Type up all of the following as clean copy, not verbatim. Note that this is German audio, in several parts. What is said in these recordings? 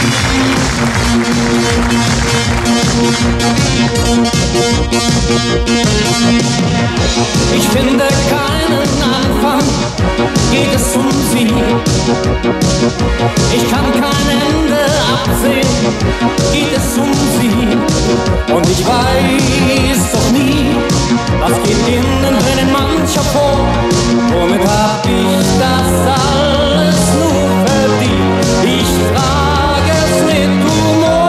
Ich finde keinen Anfang, geht es um sie. Ich kann kein Ende absehen, geht es um sie. Und ich weiß doch nie, was geht innen drin in mancher vor. Womit hab ich das alles nur verdient? Ich trage es mit Humor.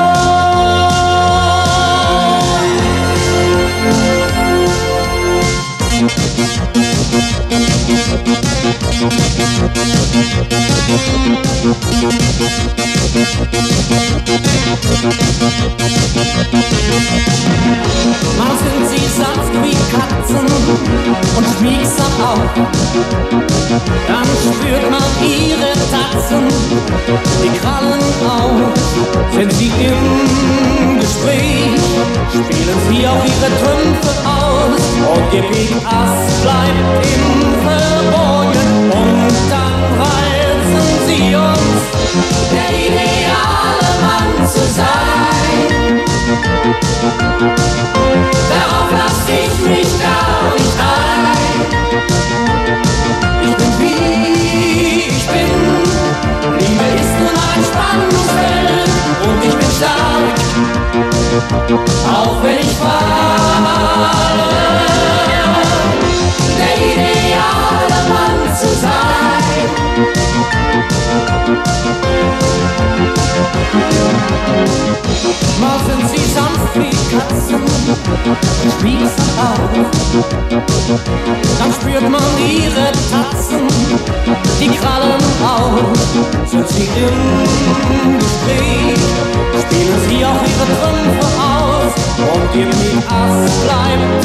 Mal sind sie sanft wie Katzen und schmiegsam auch. Dann spürt man ihre Tatzen, die Krallen auf. Sind sie im Gespräch, spielen sie auch ihre Trümpfe aus. Und ihr Pik-Ass bleibt im Verborgen. Und dann reizen sie uns, der ideale Mann zu sein. Darauf lass ich mich gar nicht ein. Ich bin wie ich bin. Liebe ist nun ein Spannungsfeld und ich bin stark, auch wenn ich falle. Der ideale Mann zu sein. Mal sind sie sanft wie Katzen und spießen auf. Dann spürt man ihre Tatzen, die Krallen auf. Sind sie im Gespräch, spielen sie auch ihre Trümpfe aus. Und ihr Pik-Ass bleibt